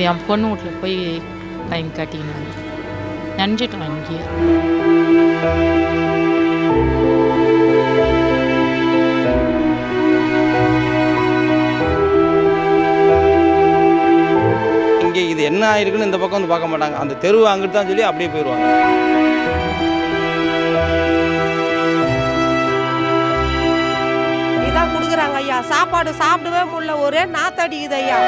என் பொண்ணு வீட்டில் போய் வாங்கி கட்டிக்கினாங்க. நினச்சிட்டோம் இங்கேயே. இங்கே இது என்ன ஆயிருக்குன்னு இந்த பக்கம் வந்து பார்க்க மாட்டாங்க. அந்த தெருவு அங்கிட்டு தான் சொல்லி அப்படியே போயிடுவாங்க. இதான் கொடுக்குறாங்க ஐயா. சாப்பாடு சாப்பிடவே முடியல, ஒரே நாத்தடிக்குது ஐயா.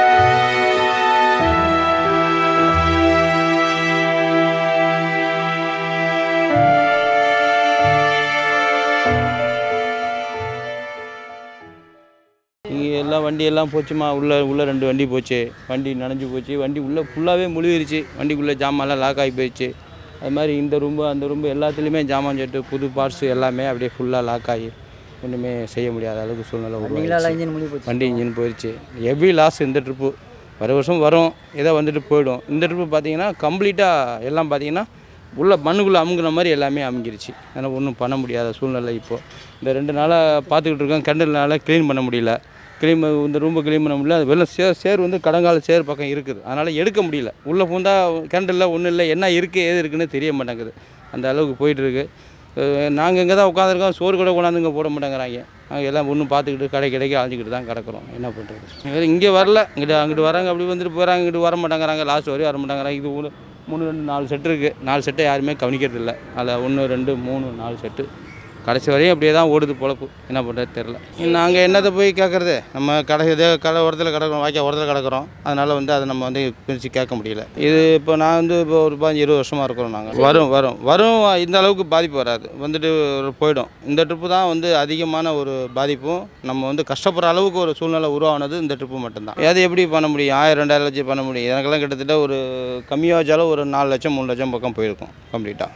இங்கே எல்லாம் வண்டியெல்லாம் போச்சுமா. உள்ளே 2 வண்டி போச்சு. வண்டி நனைஞ்சு போச்சு. வண்டி உள்ளே ஃபுல்லாகவே முழுகிருச்சு. வண்டிக்குள்ளே ஜாமான்லாம் லாக் ஆகி போயிடுச்சு. அது மாதிரி இந்த ரூம்பு அந்த ரூம்பு எல்லாத்துலேயுமே ஜாமான் செட்டு புது பார்ட்ஸு எல்லாமே அப்படியே ஃபுல்லாக லாக் ஆகி ஒன்றுமே செய்ய முடியாத அளவுக்கு சூழ்நிலை உருவாச்சு. வண்டி இன்ஜின் போயிடுச்சு. ஹெவி லாஸ் இந்த ட்ரிப்பு. வருஷம் வரும், ஏதோ வந்துட்டு போயிடும். இந்த ட்ரிப்பு பார்த்தீங்கன்னா கம்ப்ளீட்டாக எல்லாம் பார்த்தீங்கன்னா உள்ள மண்ணுக்குள்ளே அமுங்கின மாதிரி எல்லாமே அமுங்கிருச்சு. அதனால் ஒன்றும் பண்ண முடியாத சூழ்நிலை இப்போது. இந்த 2 நாளாக பார்த்துக்கிட்டு இருக்கோம். கண்டல்னால க்ளீன் பண்ண முடியல. இந்த ரூம்பை க்ளீன் பண்ண முடியல. அது வெள்ளம் சேர் வந்து கடங்கால சேர் பக்கம் இருக்குது. அதனால் எடுக்க முடியல. உள்ளே பூந்தால் கண்டலில் ஒன்றும் இல்லை, என்ன இருக்குது ஏது இருக்குன்னு தெரிய மாட்டேங்குது. அந்த அளவுக்கு போயிட்டுருக்கு. நாங்கள் இங்கே தான் உட்காந்துருக்கோம். சோறு கூட கொண்டாந்து இங்கே போட மாட்டேங்கிறாங்க. நாங்கள் எல்லாம் ஒன்றும் பார்த்துக்கிட்டு கடைக்கு அழைஞ்சிக்கிட்டு தான் கிடக்கிறோம். என்ன பண்ணுறது? இங்கே வரல, அங்கிட்டு வராங்க, அப்படி வந்துட்டு போகிறாங்க. இங்கிட்டு வர மாட்டேங்கிறாங்க. லாஸ்ட் வரையும் வர மாட்டேங்கிறாங்க. இது 3 2 4 செட்டு இருக்குது. 4 செட்டை யாருமே கவனிக்கிறது இல்லை. அதில் 1 2 3 4 செட்டு கடைசி வரையும் அப்படியே தான் ஓடுது பொழப்பு. என்ன பண்ணுறது தெரில. நாங்கள் என்னத்தை போய் கேட்குறது? நம்ம கடை ஓரத்தில் கிடக்கிறோம், வாய்க்கா ஓரத்தில் கிடக்கிறோம். அதனால் வந்து அதை நம்ம வந்து பிரித்து கேட்க முடியல. இது இப்போ நான் வந்து இப்போ ஒரு 15-20 வருஷமாக இருக்கிறோம். நாங்கள் வரும் இந்த அளவுக்கு பாதிப்பு வராது. வந்துட்டு போயிடும். இந்த ட்ரிப்பு தான் வந்து அதிகமான ஒரு பாதிப்பும் நம்ம வந்து கஷ்டப்படுற அளவுக்கு ஒரு சூழ்நிலை உருவானது இந்த ட்ரிப்பு மட்டும்தான். அது எப்படி பண்ண முடியும்? 1000-2000 லட்சம் பண்ண முடியும். எனக்கெல்லாம் கிட்டத்தட்ட ஒரு கம்மியாக வச்சாலும் ஒரு 4 லட்சம் 3 லட்சம் பக்கம் போயிருக்கும் கம்ப்ளீட்டாக.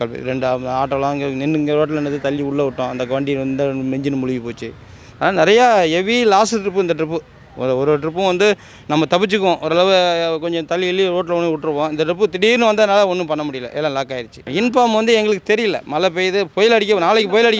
2 ஆட்டோலாம் இங்கே ரோட்டில் என்னது தள்ளி உள்ளே விட்டோம். அந்த வண்டி வந்து இன்ஜின் முழுகி போச்சு. ஆனால் நிறையா ஹெவி லாஸ் ட்ரிப்பு இந்த ட்ரிப்பு. ஒரு ட்ரிப்பும் வந்து நம்ம தப்பிச்சுக்குவோம். ஓரளவு கொஞ்சம் தள்ளி ரோட்டில் ஒன்று விட்டுருவோம். இந்த ட்ரிப்பு திடீர்னு வந்ததுனால ஒன்றும் பண்ண முடியல. எல்லாம் லாக் ஆகிடுச்சு. இன்ஃபார்ம் வந்து எங்களுக்கு தெரியல. மழை பெய்யுது, நாளைக்கு புயல்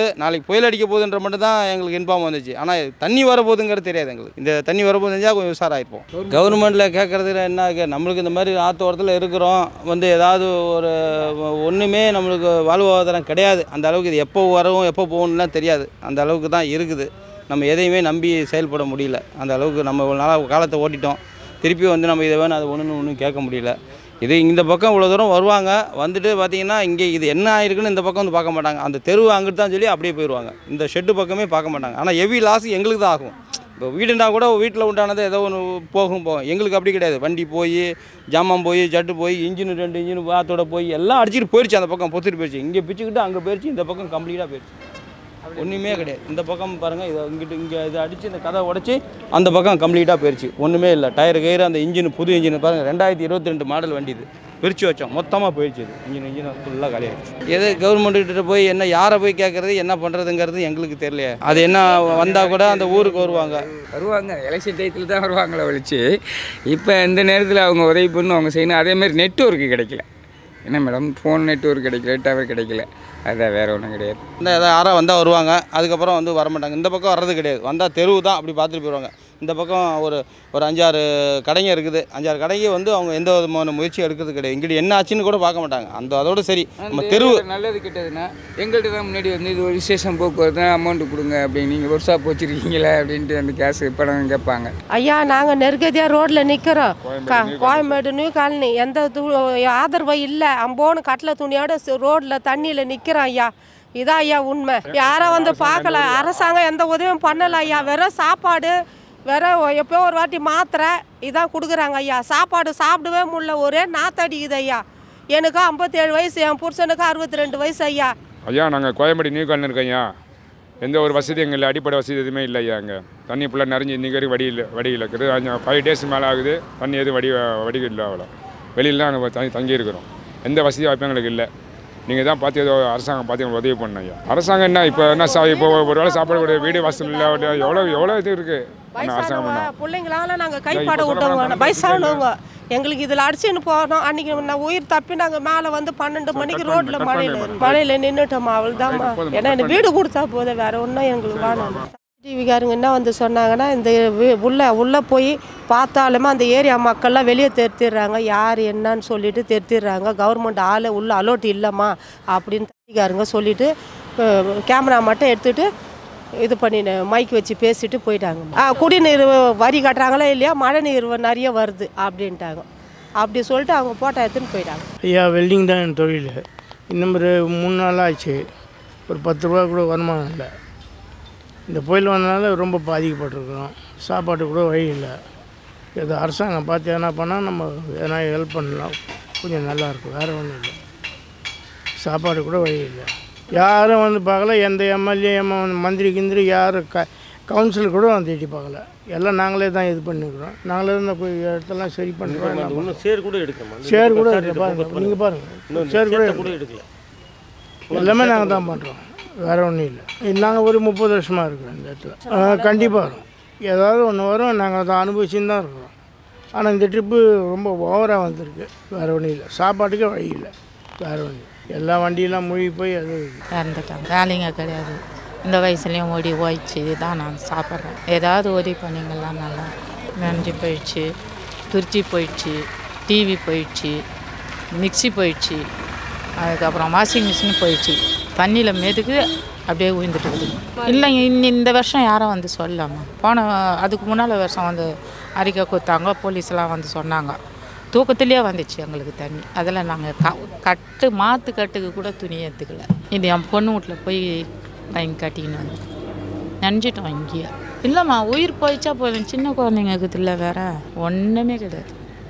அடிக்க போகுதுன்ற மட்டும் தான் எங்களுக்கு இன்ஃபார்ம் வந்துச்சு. ஆனால் தண்ணி வரப்போகுதுங்கிறது தெரியாது எங்களுக்கு. இந்த தண்ணி வரப்போகுது தெரிஞ்சால் கொஞ்சம் உஷாராயிருப்போம். கவர்மெண்ட்டில் கேட்குறதுல என்ன, நம்மளுக்கு இந்த மாதிரி ஆற்றோரத்தில் இருக்கிறோம். வந்து ஏதாவது ஒரு ஒன்றுமே நம்மளுக்கு வாழ்வாதாரம் கிடையாது. அந்த அளவுக்கு இது எப்போ வரும் எப்போ போகணும்லாம் தெரியாது. அந்த அளவுக்கு தான் இருக்குது. நம்ம எதையுமே நம்பி செயல்பட முடியல. அந்த அளவுக்கு நம்ம ஒரு நாளாக காலத்தை ஓட்டிட்டோம். திருப்பி வந்து நம்ம இதை வேணும் அதை ஒன்றும் கேட்க முடியல. இந்த பக்கம் இவ்வளோ தூரம் வருவாங்க. வந்துட்டு பார்த்திங்கன்னா இங்கே இது என்ன ஆயிருக்குன்னு இந்த பக்கம் வந்து பார்க்க மாட்டாங்க. அந்த தெருவு அங்கிட்டு தான் சொல்லி அப்படியே போயிடுவாங்க. இந்த ஷெட்டு பக்கமே பார்க்க மாட்டாங்க. ஆனால் ஹெவி லாஸ் எங்களுக்கு தான் ஆகும். இப்போ வீடுனா கூட வீட்டில் உண்டானது ஏதோ ஒன்று போகும். எங்களுக்கு அப்படி கிடையாது. வண்டி போய் ஜாமான் போய் ஜட்டு போய் 2 இன்ஜின் வாத்தோட போய் எல்லாம் அடிச்சுட்டு போயிடுச்சு. அந்த பக்கம் பொத்துட்டு போயிடுச்சு. இங்கே பிச்சுக்கிட்டு அங்கே போயிடுச்சு. இந்த பக்கம் கம்ப்ளீட்டாக போயிடுச்சு. ஒன்றுமே கிடையாது. இந்த பக்கம் பாருங்கள், இங்கே இதை அடித்து இந்த கதை உடச்சி அந்த பக்கம் கம்ப்ளீட்டாக போயிடுச்சு. ஒன்றுமே இல்லை. டயர் கயிறு அந்த இன்ஜின் புது இன்ஜின் பாருங்கள், 2022 மாடல் வண்டி. இது பிரித்து வச்சோம், மொத்தமாக போயிடுச்சு. இது இன்ஜின் ஃபுல்லாக காலியாகிடுச்சு. எது கவர்மெண்ட்டுக்கிட்ட போய் என்ன யாரை போய் கேட்குறது, என்ன பண்ணுறதுங்கிறது எங்களுக்கு தெரியலையே. அது என்ன வந்தால் கூட அந்த ஊருக்கு வருவாங்க. எலெக்ஷன் டயத்தில் தான் வருவாங்களே ஒழிச்சு இப்போ இந்த நேரத்தில் அவங்க உதவி பண்ணணும், அவங்க செய்யணும். அதேமாதிரி நெட்வொர்க்கு கிடைக்கல. என்ன மேடம், ஃபோன் நெட்வொர்க் கிடைக்கல, டவர் கிடைக்கல. அதுதான், வேறு ஒன்றும் கிடையாது. ஏதாவது யாராக வந்தால் வருவாங்க, அதுக்கப்புறம் வந்து வரமாட்டாங்க. இந்த பக்கம் வர்றது கிடையாது. வந்தால் தெருவு தான் அப்படி பார்த்துட்டு போயிடுவாங்க. இந்த பக்கம் ஒரு 5-6 கடைங்க இருக்குது. 5-6 கடைங்க வந்து அவங்க எந்த விதமான முயற்சி எடுக்கிறது கிடையாது. இங்கிட்ட என்ன ஆச்சுன்னு கூட பார்க்க மாட்டாங்க. அதோட சரி, நம்ம தெருவு நல்லது கிட்டதுன்னா எங்கள்கிட்ட தான் முன்னாடி வந்து இது ஒரு விசேஷம் போக்குவரத்து அமௌண்ட்டு கொடுங்க அப்படின்னு, நீங்கள் ஒரு ஷாப் வச்சுருக்கீங்களா அப்படின்ட்டு அந்த கேஸு பணம் கேட்பாங்க. ஐயா, நாங்கள் நெருக்கடியாக ரோட்டில் நிற்கிறோம். Koyambedu new colony. எந்த ஆதரவு இல்லை. அம்போன்னு கட்டில் துணியோட ரோட்டில் தண்ணியில் நிற்கிறோம் ஐயா. இதான் ஐயா உண்மை. யாரை வந்து பார்க்கல. அரசாங்கம் எந்த உதவியும் பண்ணலை ஐயா. வெறும் சாப்பாடு, வெறும் எப்போ ஒரு வாட்டி மாத்திரை இதான் கொடுக்குறாங்க ஐயா. சாப்பாடு சாப்பிடவே முடியல, ஒரே நாத்தடிக்குது ஐயா. எனக்கு 57 வயசு, என் புருஷனுக்கு 62 வயசு ஐயா. ஐயா, நாங்கள் கோயம்பேடு நியூ காலனி இருக்கோம் ஐயா. எந்த ஒரு வசதி எங்கள் அடிப்படை வசதி எதுவுமே இல்லை ஐயா. அங்கே தண்ணி ஃபுல்லாக நிறைஞ்சி இன்றைக்கி வரைக்கும் வடியில் இருக்குது. 5 டேஸ் மேலே ஆகுது. தண்ணி எதுவும் வடிகள் இல்லை. அவ்வளோ வெளியில் தான் நாங்கள் தங்கி இருக்கிறோம். எந்த வசதி வாய்ப்பும் எங்களுக்கு இல்லை. நீங்கள் தான் பார்த்து ஏதோ அரசாங்கம் பார்த்து எங்களுக்கு உதவி பண்ண ஐயா. அரசாங்கம் என்ன இப்போ என்ன இப்போ ஒரு வேளை சாப்பாடு வீடு வசதி இல்லை. எவ்வளோ இது இருக்குது. பிள்ளைங்களால நாங்கள் கைப்பாட விட்டவங்க, வயசானவங்க. எங்களுக்கு இதில் அடிச்சுன்னு போனோம். அன்றைக்கி நான் உயிர் தப்பி நாங்கள் மேலே வந்து 12 மணிக்கு ரோட்டில் மழையில் நின்றுட்டோம்மா. அவள் தான்மா. ஏன்னா வீடு கொடுத்தா போதும், வேறு ஒன்றும் எங்களுக்கு வேணும். டிவிக்காரங்க என்ன வந்து சொன்னாங்கன்னா, இந்த உள்ளே போய் பார்த்தாலுமே அந்த ஏரியா மக்கள்லாம் வெளியே தெரித்திடுறாங்க, யார் என்னன்னு சொல்லிட்டு தெரித்திடுறாங்க, கவர்மெண்ட் ஆளை உள்ள அலோட் இல்லைம்மா அப்படின்னு டிவிக்காரங்க சொல்லிட்டு கேமரா மட்டும் எடுத்துகிட்டு இது பண்ணி மைக் வச்சு பேசிட்டு போயிட்டாங்க. குடிநீர் வரி கட்டுறாங்களா இல்லையா, மழை நீர் நிறைய வருது அப்படின்ட்டாங்க. அப்படி சொல்லிட்டு அவங்க போட்டோ எடுத்துன்னு போயிட்டாங்க. ஐயா, வெல்டிங் தான் என் தொழில். இன்னும் ஒரு 3 நாள் ஆச்சு. ஒரு 10 ரூபா கூட வருமானம் இல்லை. இந்த புயல் வந்தனால ரொம்ப பாதிக்கப்பட்டிருக்கிறோம். சாப்பாட்டு கூட வழி இல்லை. இது அரசாங்கம் பார்த்து எதனா பண்ணால் நம்ம எதனா ஹெல்ப் பண்ணலாம், கொஞ்சம் நல்லாயிருக்கும். வேறு ஒன்றும் இல்லை. சாப்பாடு கூட வழி இல்லை. யாரும் வந்து பார்க்கல. எந்த எம்எல்ஏ மந்திரி கிந்திரி யாரும் கவுன்சில் கூட வந்து எட்டி பார்க்கல. எல்லாம் நாங்களே தான் இது பண்ணிக்கிறோம். நாங்களே தான் இந்த இடத்தெல்லாம் சரி பண்ணுறோம். சேர் கூட எடுக்கணும். சேர் கூட எடுக்க பாருங்கள், நீங்கள் பாருங்கள். சேர் கூட எடுக்கல. எல்லாமே நாங்கள் தான் பண்ணுறோம். வேறு ஒன்றும் இல்லை. நாங்கள் ஒரு 30 வருஷமாக இருக்கிறோம் இந்த இடத்துல. கண்டிப்பாக வரும். ஏதாவது ஒன்று வரும். நாங்கள் அதை அனுபவிச்சுன்னு தான் இருக்கிறோம். ஆனால் இந்த ட்ரிப்பு ரொம்ப ஓவராக வந்திருக்கு. வேறு ஒன்றும் இல்லை. சாப்பாட்டுக்கே வழி இல்லை. வேறு ஒன்றும் எல்லா வண்டியெல்லாம் மூழ்கி போய் அது இறந்துட்டாங்க. வேலைங்க கிடையாது. இந்த வயசுலேயும் ஓடி ஓய்ச்சி தான் நான் சாப்பிட்றேன். ஏதாவது உதவி பண்ணிங்கலாம் நல்லா. நனைஞ்சு போயிடுச்சு, துருச்சி போயிடுச்சு, டிவி போயிடுச்சு, மிக்சி போயிடுச்சு, அதுக்கப்புறம் வாஷிங் மிஷின் போயிடுச்சு. தண்ணியில் மெதுக்கு அப்படியே உயிர்ந்துட்டு இருக்குது. இல்லைங்க, இந்த வருஷம் யாரும் வந்து சொல்லலாமா? அதுக்கு முன்னால் வருஷம் வந்து அறிக்கை கொடுத்தாங்க. போலீஸ்லாம் வந்து சொன்னாங்க. தூக்கத்துலேயே வந்துச்சு எங்களுக்கு தண்ணி. அதில் நாங்கள் மாற்று கட்டுக்கு கூட துணி எடுத்துக்கல. இது என் பொண்ணு வீட்டில் போய் வாங்கி கட்டிக்கின்னு வந்து நினச்சிட்டோம் இங்கேயே. இல்லைம்மா, உயிர் போயிடுச்சா போதும். சின்ன குழந்தைங்க இருக்குதுல்ல, வேறு ஒன்றுமே கிடையாது.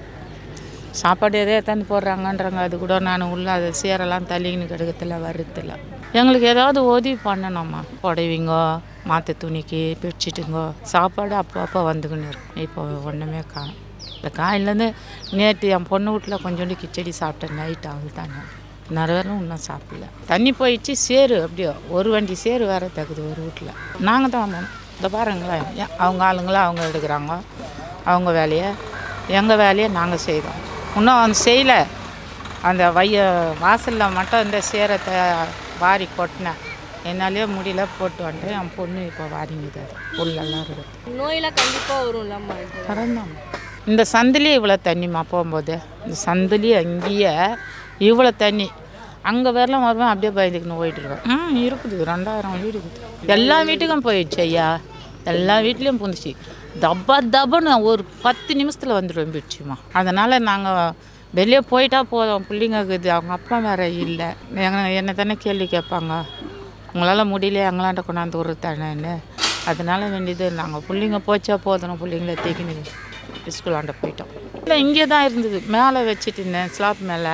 சாப்பாடு எதே எடுத்தாந்து போடுறாங்கன்றாங்க. அது கூட நான் உள்ள அதை சேரெல்லாம் தள்ளிக்கின்னு கிடக்கத்தில் வருதில்ல. எங்களுக்கு ஏதாவது உதவி பண்ணணும்மா. புடவைங்கோ, மாற்று துணிக்கு, பெட்ஷீட்டுங்கோ, சாப்பாடு அப்போ வந்துக்கின்னு இருக்கும். இப்போ ஒன்றுமே காணும். இந்த காயிலேருந்து நேற்று என் பொண்ணு வீட்டில் கொஞ்சோண்டு கிச்சடி சாப்பிட்டேன். நைட் அவள் தானே நிறைய இன்னும் சாப்பிடல. தண்ணி போயிடுச்சு. சேரு அப்படியோ ஒரு வண்டி சேரு வேறு தகுது ஒரு வீட்டில். நாங்கள் தான் போனோம். இந்த பாருங்களேன், அவங்க ஆளுங்களாம் அவங்க எடுக்கிறாங்க அவங்க வேலையை. எங்கள் வேலையை நாங்கள் செய்கிறோம். இன்னும் அந்த செய்யலை. அந்த வாசலில் மட்டும் இந்த சேரத்தை வாரி கொட்டினேன். என்னாலேயே முடியல, போட்டு வந்துட்டு என் பொண்ணு இப்போ வாரிங்குது. அது புல்லெல்லாம் இருக்குது. நோயெல்லாம் கண்டிப்பாக வரும். பரந்தாம் இந்த சந்திலே இவ்வளோ தண்ணிம்மா போகும்போது. இந்த சந்திலேயே அங்கேயே இவ்வளோ தண்ணி. அங்கே வரலாம் வருவேன், அப்படியே பயந்துக்குன்னு போயிட்டுருவேன். இருக்குது. 2000 வீடு இருக்குது. எல்லா வீட்டுக்கும் போயிடுச்சு ஐயா. எல்லா வீட்லேயும் புந்துச்சு. தப்புன்னு ஒரு 10 நிமிஷத்தில் வந்துடுவேன் போயிடுச்சுமா. அதனால் நாங்கள் வெளியே போயிட்டா போதும். பிள்ளைங்க இருக்குது, அவங்க அப்பா வேறு இல்லை. என்னை தானே கேள்வி கேட்பாங்க. உங்களால் முடியல எங்களாண்ட கொண்டாந்து ஒரு தானேன்னு. அதனால வேண்டியது நாங்கள் பிள்ளைங்க போச்சா போதணும். பிள்ளைங்கள தேக்கின்னு ஸ்கூலாண்ட போயிட்டோம். இல்லை, இங்கே தான் இருந்தது. மேலே வச்சுட்டு இருந்தேன், ஸ்லாப் மேலே.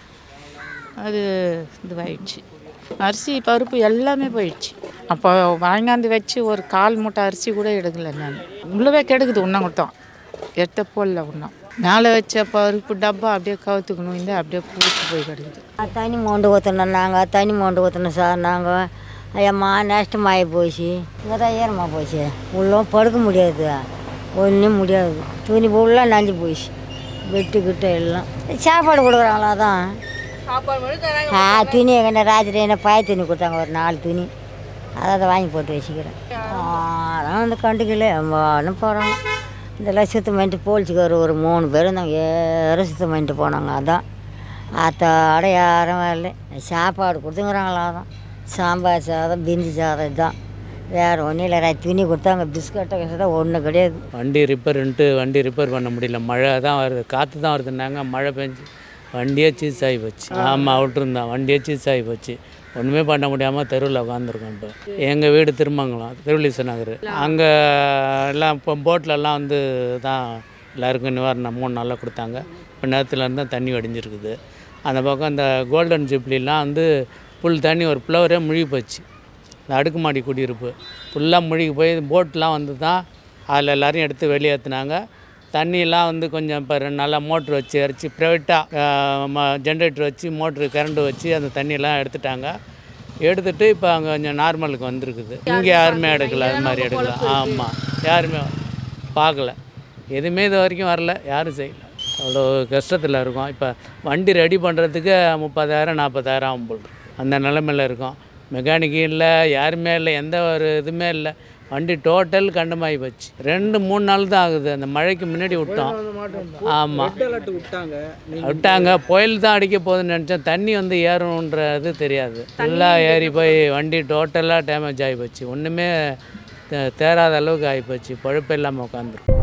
அது இதுவாகிடுச்சு. அரிசி பருப்பு எல்லாமே போயிடுச்சு. அப்போ வாங்காந்து வச்சு ஒரு 1/4 மூட்டை அரிசி கூட எடுக்கலை நான். உள்ளவே கெடுக்குது. இன்னும் கொடுத்தோம் எட்ட போடல. இன்னும் மேலே வச்ச பருப்பு டப்பா அப்படியே கவுத்துக்கணும். இந்த அப்படியே பூத்து போய் கிடக்குது. தண்ணி மோண்டு ஊற்றணும். நாங்கள் தண்ணி மோண்டு ஊற்றணும் சார். நாங்கள் ஐயம்மா நஷ்டமாகி போச்சு. இங்கே தான் ஈரமாக போச்சு. உள்ளே படுக்க முடியாது, ஒன்றும் முடியாது. துணி ஃபுல்லாக நஞ்சு போயிடுச்சு. வெட்டுக்கிட்ட எல்லாம் சாப்பாடு கொடுக்குறாங்களா தான். துணி என்ன ராத்திரி என்ன பாய துணி கொடுத்தாங்க, ஒரு 4 துணி. அதை வாங்கி போட்டு வச்சுக்கிறேன். அதான் வந்து கண்டுக்கல ஒன்றும் போகிறாங்க. இதெல்லாம் சுத்தம் பண்ணிட்டு போலீஸுக்கார் ஒரு 3 பேர் இருந்தாங்க. யாரும் சுத்தம் பண்ணிட்டு போனாங்க. அதான் அத்தோட யாரும் வரல. சாப்பாடு கொடுத்துங்கிறாங்களா தான். சாம்பார் சாதம், பிந்தி சாதம், இதுதான். வேறு ஒன்றும் இல்லை. துணி கொடுத்தாங்க, பிஸ்கட்டை கஷ்டம் ஒன்றும் கிடையாது. வண்டி ரிப்பேர் பண்ண முடியல. மழை தான் வருது, காற்று தான் வருதுன்னாங்க. மழை பெஞ்சு வண்டியே சீஸ் ஆகி போச்சு. ஆமாம், விட்டுருந்தான். வண்டியே சீஸ் ஆகி போச்சு. ஒன்றுமே பண்ண முடியாமல் தெருவில் உட்காந்துருக்கோம். இப்போ எங்கள் வீடு திருமங்கலம், திருவள்ளீச நகர். அங்கே எல்லாம் இப்போ போட்டிலலாம் வந்து தான் எல்லாருக்கும் நிவாரணம் 3 நாளில் கொடுத்தாங்க. இப்போ நேரத்துலேருந்து தான் தண்ணி வடிஞ்சிருக்குது. அந்த பக்கம் இந்த கோல்டன் ஜிப்லிலாம் வந்து ஃபுல் தண்ணி, ஒரு ஃப்ளவரே முழுகி போச்சு. இந்த அடுக்குமாடி குடியிருப்பு ஃபுல்லாக முழுகி போய் போட்லாம் வந்து தான் அதில் எல்லோரையும் எடுத்து வெளியேற்றினாங்க. தண்ணியெல்லாம் வந்து கொஞ்சம் இப்போ 2 நாளாக மோட்ரு வச்சு அரைச்சி ப்ரைவேட்டாக ஜென்ரேட்டர் வச்சு மோட்ரு கரண்ட்டு வச்சு அந்த தண்ணியெல்லாம் எடுத்துட்டாங்க. எடுத்துகிட்டு இப்போ அங்கே கொஞ்சம் நார்மலுக்கு வந்திருக்குது. இங்கே யாருமே எடுக்கலை, அது மாதிரி எடுக்கலாம். ஆமாம், யாருமே பார்க்கல. எதுவுமே இது வரைக்கும் வரல, யாரும் செய்யலை. அவ்வளோ கஷ்டத்தில் இருக்கும். இப்போ வண்டி ரெடி பண்ணுறதுக்கு 30,000 40,000 ஆகும் போல். அந்த நிலமையில் இருக்கும். மெக்கானிக்கு இல்லை, யாருமே இல்லை, எந்த ஒரு இதுவுமே இல்லை. வண்டி டோட்டல் கண்டமாகி போச்சு. 2-3 நாள் தான் ஆகுது. அந்த மழைக்கு முன்னாடி விட்டோம். ஆமாம் விட்டாங்க. புயல் தான் அடிக்க போகுதுன்னு நினச்சேன். தண்ணி வந்து ஏறணுன்றது தெரியாது. ஃபுல்லாக ஏறி போய் வண்டி டோட்டலாக டேமேஜ் ஆகி போச்சு. ஒன்றுமே தேராத அளவுக்கு ஆகிப்போச்சு. பழுப்பு இல்லாமல் உட்காந்துரும்.